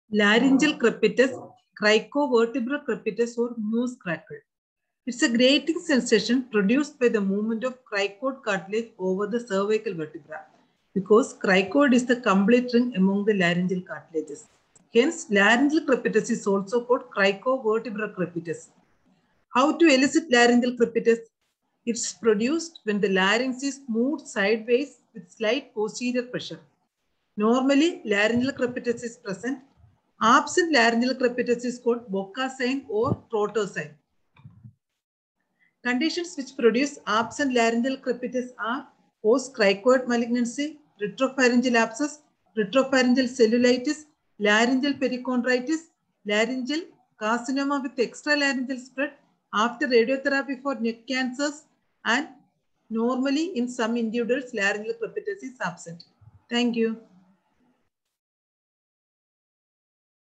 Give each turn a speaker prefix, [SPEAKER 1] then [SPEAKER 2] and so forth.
[SPEAKER 1] laryngeal crepitus, cricovertebral crepitus, or muse crackle. It's a grating sensation produced by the movement of cricoid cartilage over the cervical vertebra, because cricoid is the complete ring among the laryngeal cartilages. Hence, laryngeal crepitus is also called cricovertebral crepitus. How to elicit laryngeal crepitus? It's produced when the larynx is moved sideways with slight posterior pressure. Normally, laryngeal crepitus is present. Absent laryngeal crepitus is called Broca sign or Trotter sign. Conditions which produce absent laryngeal crepitus are post-cricoid malignancy, retropharyngeal abscess, retropharyngeal cellulitis, laryngeal perichondritis, laryngeal carcinoma with extralaryngeal spread after radiotherapy for neck cancers, and normally in some individuals laryngeal crepitus is absent. Thank you.